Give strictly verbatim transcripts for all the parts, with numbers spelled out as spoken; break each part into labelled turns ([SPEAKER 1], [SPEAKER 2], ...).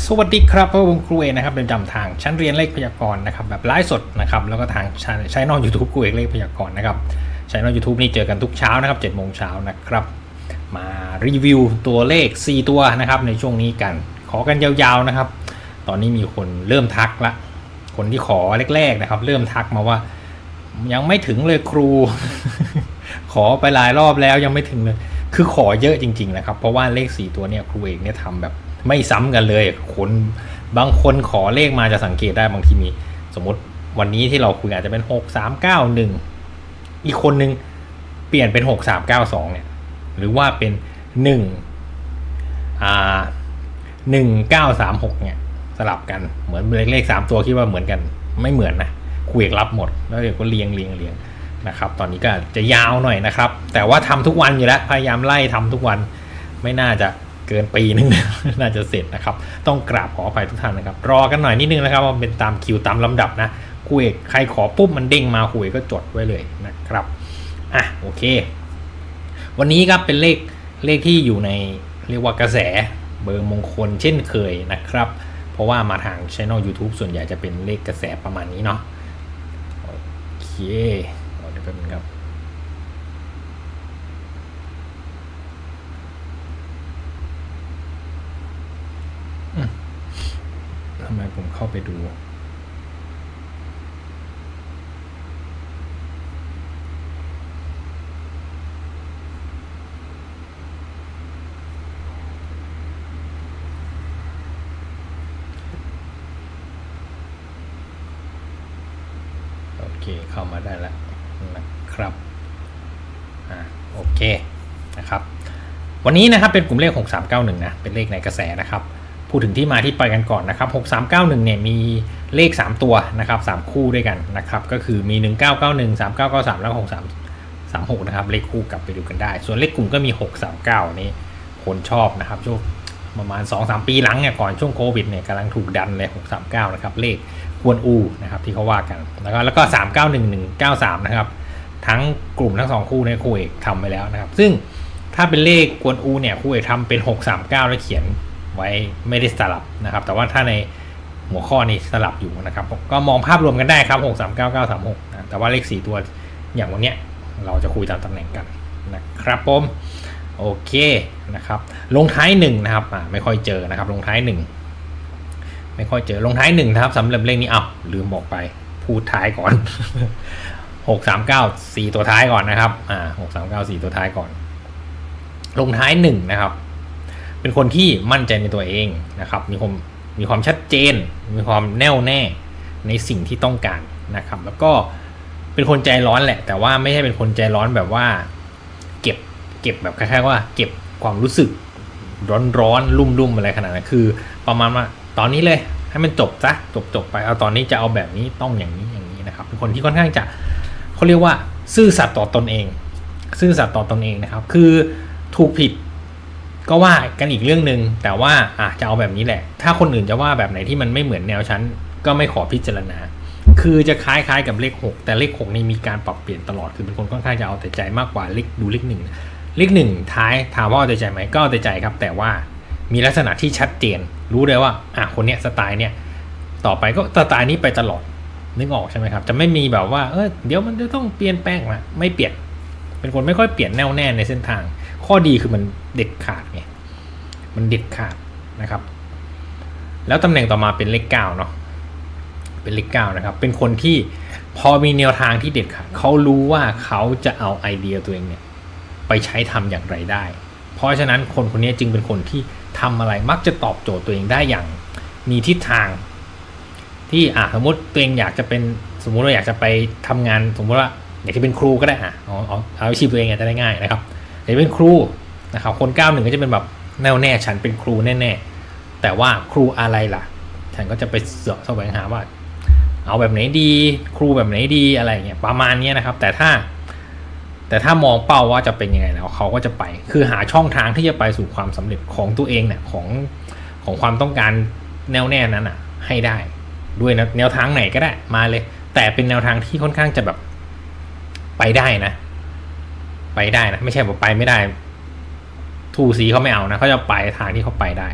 [SPEAKER 1] สวัสดีครับพบกับครูเอกนะครับเป็นจำทางชั้นเรียนเลขพยากรณ์นะครับแบบไลฟ์สดนะครับแล้วก็ทางใช้นอกยูทูบครูเอกเลขพยากรณ์นะครับใช้นอกยูทูบนี่เจอกันทุกเช้านะครับเจ็ดโมงเช้านะครับมารีวิวตัวเลขสี่ตัวนะครับในช่วงนี้กันขอกันยาวๆนะครับตอนนี้มีคนเริ่มทักละคนที่ขอแรกๆนะครับเริ่มทักมาว่ายังไม่ถึงเลยครู ขอไปหลายรอบแล้วยังไม่ถึงเลยคือขอเยอะจริงๆนะครับเพราะว่าเลขสี่ตัวเนี่ยครูเอกเนี่ยทำแบบไม่ซ้ำกันเลยคนบางคนขอเลขมาจะสังเกตได้บางทีมีสมมติวันนี้ที่เราคุยอาจจะเป็นหกสามเก้าหนึ่งอีกคนนึงเปลี่ยนเป็นหกสามเก้าสองเนี่ยหรือว่าเป็นหนึ่งอ่าหนึ่งเก้าสามหกเนี่ยสลับกันเหมือนเลขเลขสามตัวคิดว่าเหมือนกันไม่เหมือนนะคุยรับหมดแล้วเดี๋ยวก็เรียงเรียงเรียงนะครับตอนนี้ก็จะยาวหน่อยนะครับแต่ว่าทำทุกวันอยู่แล้วพยายามไล่ทำทุกวันไม่น่าจะเกินปีนึง น่าจะเสร็จนะครับต้องกราบขออภัยทุกท่านนะครับรอกันหน่อยนิดนึงนะครับว่าเป็นตามคิวตามลำดับนะคุยใครขอปุ๊บมันเด้งมาคุยก็จดไว้เลยนะครับอ่ะโอเควันนี้ครับเป็นเลขเลขที่อยู่ในเรียกว่ากระแสเบอร์มงคลเช่นเคยนะครับเพราะว่ามาทาง Channel YouTube ส่วนใหญ่จะเป็นเลขกระแสประมาณนี้เนาะโอเคเดี๋ยวแป๊บนึงครับทำไมผมเข้าไปดูโอเคเข้ามาได้แล้วนะครับอ่าโอเคนะครับวันนี้นะครับเป็นกลุ่มเลขหกสามเก้าหนึ่งนะเป็นเลขในกระแสนะครับพูดถึงที่มาที่ไปกันก่อนนะครับหกสามเก้าหนึ่งเนี่ยมีเลขสามตัวนะครับสามคู่ด้วยกันนะครับก็คือมีหนึ่งเก้าเก้าหนึ่ง สามเก้าเก้าสามแล้วก็หกสามสามหกนะครับเลขคู่กลับไปดูกันได้ส่วนเลขกลุ่มก็มีหกสามเก้านี้คนชอบนะครับช่วงประมาณ สองถึงสาม ปีหลังเนี่ยก่อนช่วงโควิดเนี่ยกำลังถูกดันเลยหกสามเก้านะครับเลขกวนอูนะครับที่เขาว่ากันแล้วก็แล้วก็สามเก้าหนึ่ง หนึ่งเก้าสามนะครับทั้งกลุ่มทั้งสองคู่เนี่ยครูเอกทำไปแล้วนะครับซึ่งถ้าเป็นเลขกวนอูเนี่ยครูเอกทำเป็นหกสามเก้าแล้วเขียนไว้ไม่ได้สลับนะครับแต่ว่าถ้าในหัวข้อนี้สลับอยู่นะครับก็มองภาพรวมกันได้ครับหกสามเก้า เก้าสามหกนะแต่ว่าเลขสี่ตัวอย่างวันเนี้ยเราจะคุยตามตำแหน่งกันนะครับผมโอเคนะครับลงท้ายหนึ่งนะครับอ่าไม่ค่อยเจอนะครับลงท้ายหนึ่งไม่ค่อยเจอลงท้ายหนึ่งนะครับสำหรับเลขนี้อ้าวลืมบอกไปพูดท้ายก่อน หกสามเก้า สี่ตัวท้ายก่อนนะครับอ่าหกสามเก้า สี่ตัวท้ายก่อนลงท้ายหนึ่งนะครับเป็นคนที่มั่นใจในตัวเองนะครับมีความมีความชัดเจนมีความแน่วแน่ในสิ่งที่ต้องการนะครับแล้วก็เป็นคนใจร้อนแหละแต่ว่าไม่ใช่เป็นคนใจร้อนแบบว่าเก็บเก็บแบบคล้ายๆว่าเก็บความรู้สึกร้อนๆรุ่มๆอะไรขนาดนั้นคือประมาณว่าตอนนี้เลยให้มันจบซะจบจบไปเอาตอนนี้จะเอาแบบนี้ต้องอย่างนี้อย่างนี้นะครับเป็นคนที่ค่อนข้างจะเขาเรียกว่าซื่อสัตย์ต่อตนเองซื่อสัตย์ต่อตนเองนะครับคือถูกผิดก็ว่ากันอีกเรื่องหนึ่งแต่ว่าอ่ะจะเอาแบบนี้แหละถ้าคนอื่นจะว่าแบบไหนที่มันไม่เหมือนแนวชั้นก็ไม่ขอพิจารณาคือจะคล้ายๆกับเลขหกแต่เลขหกนี่มีการปรับเปลี่ยนตลอดคือเป็นคนค่อนข้างจะเอาแต่ใจมากกว่าเลขดูเลขหนึ่งเลขหนึ่งท้ายถามว่าเอาแต่ใจไหมก็เอาแต่ใจครับแต่ว่ามีลักษณะที่ชัดเจนรู้เลยว่าอ่ะคนเนี้ยสไตล์เนี้ยต่อไปก็สไตล์นี้ไปตลอดนึกออกใช่ไหมครับจะไม่มีแบบว่าเออเดี๋ยวมันจะต้องเปลี่ยนแปลงมาไม่เปลี่ยนเป็นคนไม่ค่อยเปลี่ยนแน่วแน่ในเส้นทางข้อดีคือมันเด็ดขาดไงมันเด็ดขาดนะครับแล้วตำแหน่งต่อมาเป็นเลขเก้าเนาะเป็นเลขเก้านะครับเป็นคนที่พอมีแนวทางที่เด็ดขาดเขารู้ว่าเขาจะเอาไอเดียตัวเองเนี่ยไปใช้ทำอย่างไรได้เพราะฉะนั้นคนคนนี้จึงเป็นคนที่ทำอะไรมักจะตอบโจทย์ตัวเองได้อย่างมีทิศทางที่อ่ะสมมติตัวเองอยากจะเป็นสมมุติว่าอยากจะไปทำงานสมมติว่าอยากจะเป็นครูก็ได้อ่ะเอาเอาเอาอาชีพตัวเองจะได้ง่ายนะครับอยากจะเป็นครูนะครับคนเก้าหนึ่งก็จะเป็นแบบแน่วแน่ฉันเป็นครูแน่ๆแต่ว่าครูอะไรล่ะฉันก็จะไปเสาะแสวงหาว่าเอาแบบไหนดีครูแบบไหนดีอะไรเงี้ยประมาณนี้นะครับแต่ถ้าแต่ถ้ามองเป้าว่าจะเป็นยังไงแล้วเขาก็จะไปคือหาช่องทางที่จะไปสู่ความสำเร็จของตัวเองเนี่ยของของความต้องการแน่วแน่นั้นอ่ะให้ได้ด้วยแนวทางไหนก็ได้มาเลยแต่เป็นแนวทางที่ค่อนข้างจะแบบไปได้นะไปได้นะไม่ใช่แบบไปไม่ได้ทูสีเขาไม่เอานะเขาจะไปทางที่เขาไปได้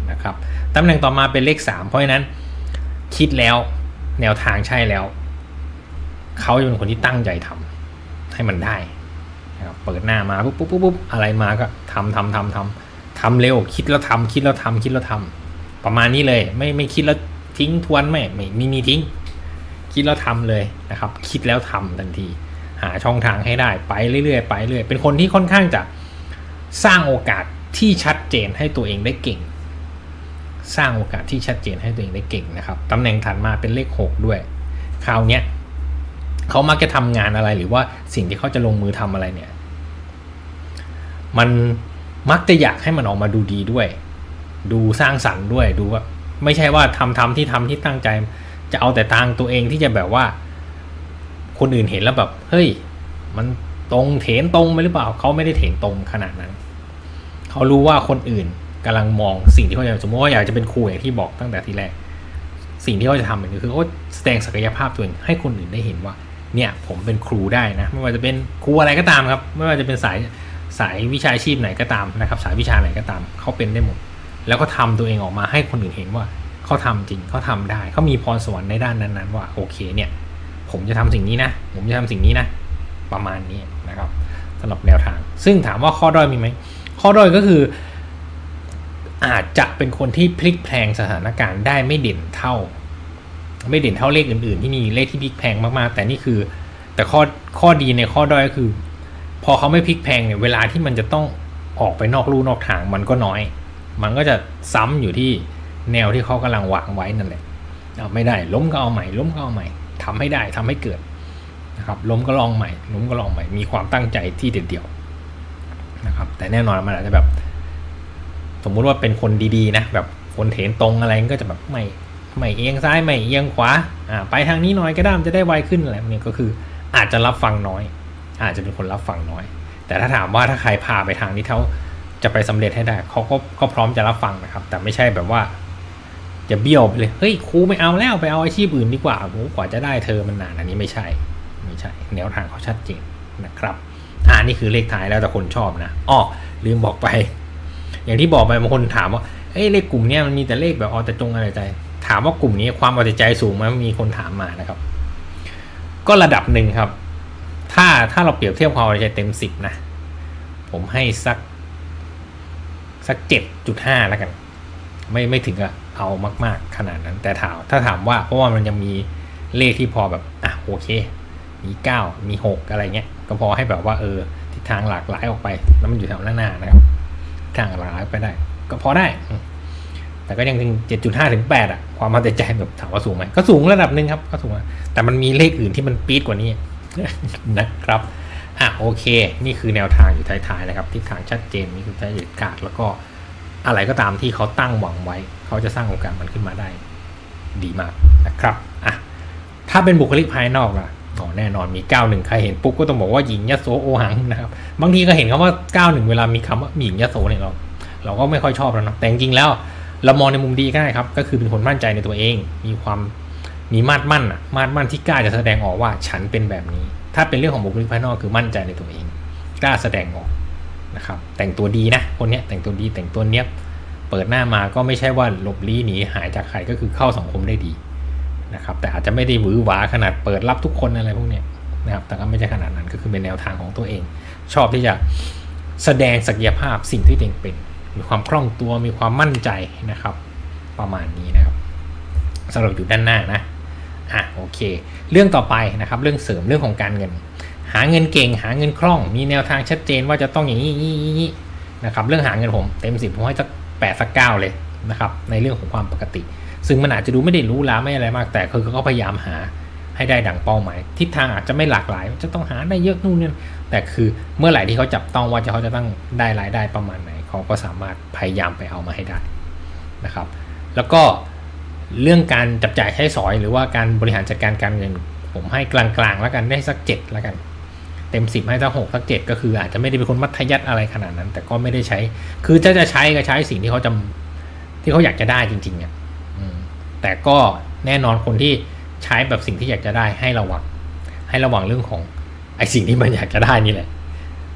[SPEAKER 1] นะครับตำแหน่งต่อมาเป็นเลขสามเพราะฉะนั้นคิดแล้วแนวทางใช่แล้วเขาจะเป็นคนที่ตั้งใจทำให้มันได้นะครับเปิดหน้ามาปุ๊บปุ๊บปุ๊บอะไรมาก็ทำทำทำทำทำเร็วคิดแล้วทำคิดแล้วทำคิดแล้วทำประมาณนี้เลยไม่ไม่คิดแล้วทิ้งทวนไม่ไม่มีมีทิ้งคิดแล้วทำเลยนะครับคิดแล้วทำทันทีหาช่องทางให้ได้ไปเรื่อยๆไปเรื่อยเป็นคนที่ค่อนข้างจะสร้างโอกาสที่ชัดเจนให้ตัวเองได้เก่งสร้างโอกาสที่ชัดเจนให้ตัวเองได้เก่งนะครับตำแหน่งถัดมาเป็นเลขหกด้วยคราวเนี้ยเขามักจะทำงานอะไรหรือว่าสิ่งที่เขาจะลงมือทำอะไรเนี่ยมันมักจะอยากให้มันออกมาดูดีด้วยดูสร้างสรรค์ด้วยดูว่าไม่ใช่ว่าทำทำที่ทำที่ตั้งใจจะเอาแต่ทางตัวเองที่จะแบบว่าคนอื่นเห็นแล้วแบบเฮ้ยมันตรงเถนตรงไปหรือเปล่าเขาไม่ได้เถนตรงขนาดนั้นเขารู้ว่าคนอื่นกำลังมองสิ่งที่เขาอยากสมมติว่าอยากจะเป็นครูอย่างที่บอกตั้งแต่ทีแรกสิ่งที่เขาจะทำคือเขาแสดงศักยภาพตัวเองให้คนอื่นได้เห็นว่าเนี่ยผมเป็นครูได้นะไม่ว่าจะเป็นครูอะไรก็ตามครับไม่ว่าจะเป็นสายสายวิชาชีพไหนก็ตามนะครับสายวิชาไหนก็ตามเขาเป็นได้หมดแล้วก็ทำตัวเองออกมาให้คนอื่นเห็นว่าเขาทำจริงเขาทำได้เขามีพรสวรรค์ในด้านนั้นๆว่าโอเคเนี่ยผมจะทำสิ่งนี้นะผมจะทำสิ่งนี้นะประมาณนี้นะครับสำหรับแนวทางซึ่งถามว่าข้อด้อยมีไหมข้อด้อยก็คืออาจจะเป็นคนที่พลิกแพลงสถานการณ์ได้ไม่เด่นเท่าไม่เด่นเท่าเลขอื่นๆที่มีเลขที่พลิกแพลงมากๆแต่นี่คือแต่ข้อข้อดีในข้อด้อยก็คือพอเขาไม่พลิกแพลงเนี่ยเวลาที่มันจะต้องออกไปนอกลู่นอกทางมันก็น้อยมันก็จะซ้ำอยู่ที่แนวที่เขากำลังวางไว้นั่นแหละเอาไม่ได้ล้มก็เอาใหม่ล้มก็เอาใหม่ทำให้ได้ทำให้เกิดนะครับล้มก็ลองใหม่ล้มก็ลองใหม่มีความตั้งใจที่เด็ดเดี่ยวนะครับแต่แน่นอนมันอาจจะแบบสมมุติว่าเป็นคนดีๆนะแบบคนเถนตรงอะไรก็จะแบบไม่ไม่เอียงซ้ายไม่เอียงขวาอ่าไปทางนี้หน่อยก็ได้มันจะได้ไวขึ้นอะไรนี่ก็คืออาจจะรับฟังน้อยอาจจะเป็นคนรับฟังน้อยแต่ถ้าถามว่าถ้าใครพาไปทางนี้เขาจะไปสำเร็จให้ได้เขาก็ก็พร้อมจะรับฟังนะครับแต่ไม่ใช่แบบว่าจะเบี้ยวไปเลยเฮ้ยครูไม่เอาแล้วไปเอาอาชีพอื่นดีกว่าโอ้กว่าจะได้เธอมันนานอันนี้ไม่ใช่ไม่ใช่แนวทางเขาชัดเจนนะครับอ่านี่คือเลขท้ายแล้วแต่คนชอบนะอ้อลืมบอกไปอย่างที่บอกไปบางคนถามว่าเอ้ยเลขกลุ่มนี้มันมีแต่เลขแบบเอาแต่จงอะไรใจถามว่ากลุ่มนี้ความเอาแต่ใจสูงไหมมีคนถามมานะครับก็ระดับหนึ่งครับถ้าถ้าเราเปรียบเทียบความเอาแต่ใจเต็มสิบนะผมให้สักสักเจ็ดจุดห้าแล้วกันไม่ไม่ถึงกับเอามากๆขนาดนั้นแต่ถามถ้าถามว่าเพราะว่ามันยังมีเลขที่พอแบบอ่ะโอเคมีเก้ามีหกอะไรเงี้ยก็พอให้แบบว่าเออทิศทางหลากหลายออกไปแล้วมันอยู่แถวหน้าๆนะครับทางหลากหลายไปได้ก็พอได้แต่ก็ยังถึง เจ็ดจุดห้า ถึงแปดอ่ะความเอาแต่ใจแบบถามว่าสูงไหมก็สูงระดับหนึ่งครับก็สูงแต่มันมีเลขอื่นที่มันปี๊ดกว่านี้นะครับอ่ะโอเคนี่คือแนวทางอยู่ท้ายๆนะครับทิศทางชัดเจนนี่คือใจเด็ดขาดแล้วก็อะไรก็ตามที่เขาตั้งหวังไว้เขาจะสร้างโอกาสมันขึ้นมาได้ดีมากนะครับอ่ะถ้าเป็นบุคลิกภายนอกล่ะอ๋อแน่นอนมีเก้าหนึ่งใครเห็นปุ๊บก็ต้องบอกว่าหญิงยโสโอหังนะครับบางทีก็เห็นคำว่าเก้าหนึ่งเวลามีคำว่าหญิงยโสเนี่ยเราเราก็ไม่ค่อยชอบแล้วนะแต่จริงๆแล้วเรามองในมุมดีก็ได้ครับก็คือเป็นคนมั่นใจในตัวเองมีความมีมาดมั่นอ่ะมาดมั่นที่กล้าจะแสดงออกว่าฉันเป็นแบบนี้ถ้าเป็นเรื่องของบุคลิกภายนอกคือมั่นใจในตัวเองกล้าแสดงออกนะครับแต่งตัวดีนะคนนี้แต่งตัวดีแต่งตัวเนี้ยเปิดหน้ามาก็ไม่ใช่ว่าหลบลี้หนีหายจากใครก็คือเข้าสังคมได้ดีนะครับแต่อาจจะไม่ได้หวือหวาขนาดเปิดรับทุกคนอะไรพวกนี้นะครับแต่ก็ไม่ใช่ขนาดนั้นก็คือเป็นแนวทางของตัวเองชอบที่จะแสดงศักยภาพสิ่งที่ตัวเองเป็นมีความคล่องตัวมีความมั่นใจนะครับประมาณนี้นะครับสำหรับอยู่ด้านหน้านะอ่ะโอเคเรื่องต่อไปนะครับเรื่องเสริมเรื่องของการเงินหาเงินเก่งหาเงินคล่องมีแนวทางชัดเจนว่าจะต้องอย่างนี้นี้นะครับเรื่องหาเงินผมเต็มสิบผมให้สักแปดสักเก้าเลยนะครับในเรื่องของความปกติซึ่งมันอาจจะดูไม่ได้รู้ล้าไม่อะไรมากแต่คือเขาพยายามหาให้ได้ดังเป้าหมายทิศทางอาจจะไม่หลากหลายจะต้องหาได้เยอะนู่นนี่แต่คือเมื่อไหร่ที่เขาจับต้องว่าจะเขาจะต้องได้รายได้ประมาณไหนเขาก็สามารถพยายามไปเอามาให้ได้นะครับแล้วก็เรื่องการจับจ่ายใช้สอยหรือว่าการบริหารจัดการการเงินผมให้กลางๆแล้วกันได้สักเจ็ดแล้วกันเต็มสิบให้สักหกสักเจ็ดก็คืออาจจะไม่ได้เป็นคนมัธยัสถ์อะไรขนาดนั้นแต่ก็ไม่ได้ใช้คือถ้าจะใช้ก็ใช้สิ่งที่เขาจำที่เขาอยากจะได้จริงๆเนี่ยแต่ก็แน่นอนคนที่ใช้แบบสิ่งที่อยากจะได้ให้ระวังให้ระวังเรื่องของไอ้สิ่งที่มันอยากจะได้นี่แหละ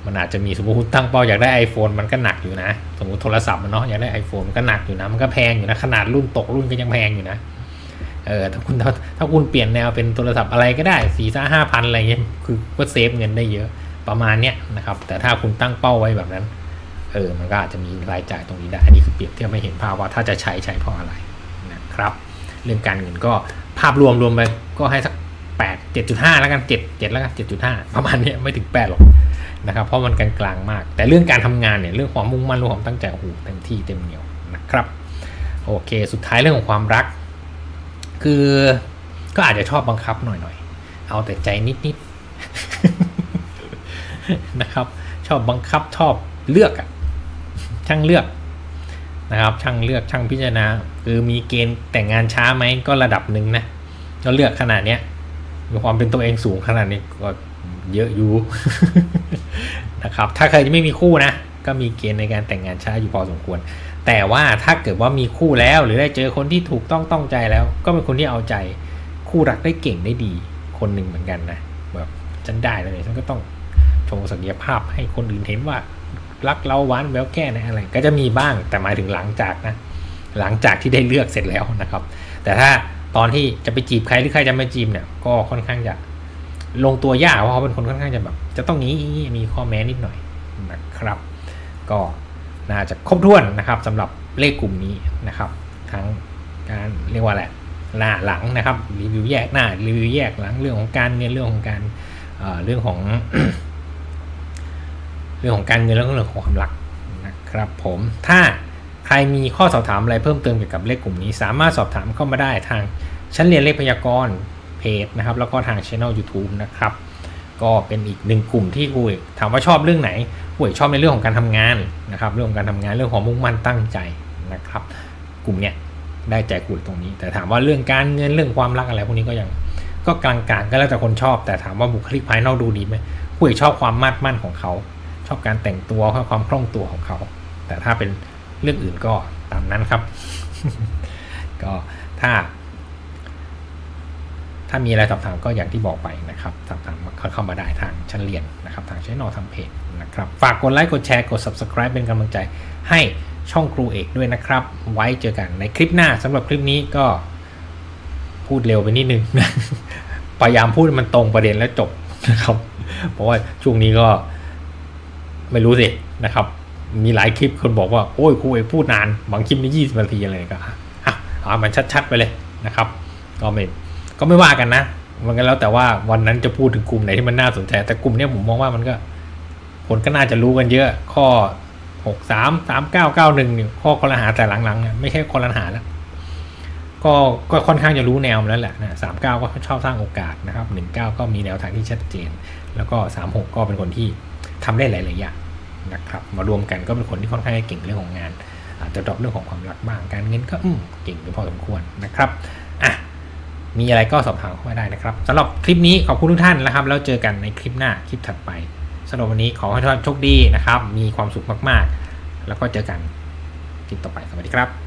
[SPEAKER 1] มันอาจจะมีสมมติคุณตั้งเป้าอยากได้ iPhone มันก็หนักอยู่นะสมมติโทรศัพท์มันเนาะอยากได้ iPhone มันก็หนักอยู่นะมันก็แพงอยู่นะขนาดรุ่นตกรุ่นก็ยังแพงอยู่นะเออถ้าคุณถ้าถ้าคุณเปลี่ยนแนวเป็นโทรศัพท์อะไรก็ได้สี่ห้าห้าพันอะไรเงี้ยคือก็เซฟเงินได้เยอะประมาณเนี้ยนะครับแต่ถ้าคุณตั้งเป้าไว้แบบนั้นเออมันก็อาจจะมีรายจ่ายตรงนี้ได้อันนี้คือเปรียบเทียบไม่เห็นภาพว่าถ้าจะใช้ใช้เพราะอะไรนะครับเรื่องการเงินก็ภาพรวมรวมไปก็ให้สักแปด เจ็ดจุดห้าแล้วกันเจ็ด เจ็ดแล้วกัน เจ็ดจุดห้า ประมาณนี้ไม่ถึงแปดหรอกนะครับเพราะมันกลางๆมากแต่เรื่องการทำงานเนี่ยเรื่องความมุ่งมั่นเรื่องความตั้งใจโอ้โหเต็มที่เต็มเหนียวนะครับโอเคสุดท้ายเรื่องของความรักคือก็อาจจะชอบบังคับหน่อยๆเอาแต่ใจนิดๆนะครับชอบบังคับชอบเลือกอะช่างเลือกนะครับช่างเลือกช่างพิจารณาคือมีเกณฑ์แต่งงานช้าไหมก็ระดับหนึ่งนะก็เลือกขนาดเนี้ยมีความเป็นตัวเองสูงขนาดนี้ก็เยอะอยู่ นะครับถ้าใครไม่มีคู่นะก็มีเกณฑ์ในการแต่งงานช้าอยู่พอสมควรแต่ว่าถ้าเกิดว่ามีคู่แล้วหรือได้เจอคนที่ถูกต้องต้องใจแล้วก็เป็นคนที่เอาใจคู่รักได้เก่งได้ดีคนหนึ่งเหมือนกันนะแบบฉันได้เลยฉันก็ต้องโชว์ศักยภาพให้คนอื่นเห็นว่ารักเราหวานแววแค่ไหนอะไรก็จะมีบ้างแต่หมายถึงหลังจากนะหลังจากที่ได้เลือกเสร็จแล้วนะครับแต่ถ้าตอนที่จะไปจีบใครหรือใครจะมาจีบเนี่ยก็ค่อนข้างจะลงตัวยากเพราะเขาเป็นคนค่อนข้างจะแบบจะต้องนี้มีข้อแม้นิดหน่อยนะครับก็น่าจะครบถ้วนนะครับสำหรับเลขกลุ่มนี้นะครับทั้งการเรียกว่าแหละหน้าหลังนะครับรีวิวแยกหน้ารีวิวแยกหลังเรื่องของการเงินเรื่องของการเอ่อเรื่องของ เรื่องของการเงินและเรื่องของความรักนะครับผมถ้าใครมีข้อสอบถามอะไรเพิ่มเติมเกี่ยวกับเลขกลุ่มนี้สามารถสอบถามเข้ามาได้ทางชั้นเรียนเลขพยากรณ์เพจนะครับแล้วก็ทาง Channel YouTube นะครับก็เป็นอีกหนึ่งกลุ่มที่คุยถามว่าชอบเรื่องไหนคุยชอบในเรื่องของการทำงานนะครับเรื่องของการทำงานเรื่องของมุ่งมั่นตั้งใจนะครับกลุ่มเนี้ยได้ใจคุยตรงนี้แต่ถามว่าเรื่องการเงินเรื่องความรักอะไรพวกนี้ก็ยังก็กลางๆก็แล้วแต่คนชอบแต่ถามว่าบุคลิกภายนอกดูดีไหมคุยชอบความมั่นมั่นของเขาชอบการแต่งตัวความคล่องตัวของเขาแต่ถ้าเป็นเรื่องอื่นก็ตามนั้นครับ ก็ถ้าถ้ามีอะไรสอบถามก็อย่างที่บอกไปนะครับสอบถามเข้ามาได้ทางชั้นเรียนนะครับทางช่องทางเพจนะครับฝากกดไลค์กดแชร์กด Subscribe เป็นกำลังใจให้ช่องครูเอกด้วยนะครับไว้เจอกันในคลิปหน้าสำหรับคลิปนี้ก็พูดเร็วไปนิดนึง พยายามพูดมันตรงประเด็นและจบนะครับเพราะว่าช่วงนี้ก็ไม่รู้สินะครับมีหลายคลิปคนบอกว่าโอ้ยครูเอกพูดนานบางคลิปนี้ยี่สิบนาทีอะไรก็อ่ะเอามันชัดๆไปเลยนะครับก็ไม่ก็ไม่ว่ากันนะมันก็แล้วแต่ว่าวันนั้นจะพูดถึงกลุ่มไหนที่มันน่าสนใจแต่กลุ่มนี้ผมมองว่ามันก็คนก็น่าจะรู้กันเยอะข้อหก สาม สาม เก้า เก้า หนึ่งนี่ข้อคอรหาแต่หลังๆไม่ใช่คอรหาแล้วก็ก็ค่อนข้างจะรู้แนวแล้วแหละนะสามสิบเก้าก็ชอบสร้างโอกาสนะครับหนึ่งสิบเก้าก็มีแนวทางที่ชัดเจนแล้วก็สามสิบหกก็เป็นคนที่ทำได้หลายๆอย่างนะครับมารวมกันก็เป็นคนที่ค่อนข้างเก่งเรื่องของงานอาจจะดรอปเรื่องของความรักบ้างการเงินก็เก่งพอสมควรนะครับอ่ะมีอะไรก็สอบถามเข้ามาได้นะครับสำหรับคลิปนี้ขอบคุณทุกท่านนะครับแล้วเจอกันในคลิปหน้าคลิปถัดไปสำหรับวันนี้ขอให้ทุกท่านโชคดีนะครับมีความสุขมากๆแล้วก็เจอกันคลิปต่อไปสวัสดีครับ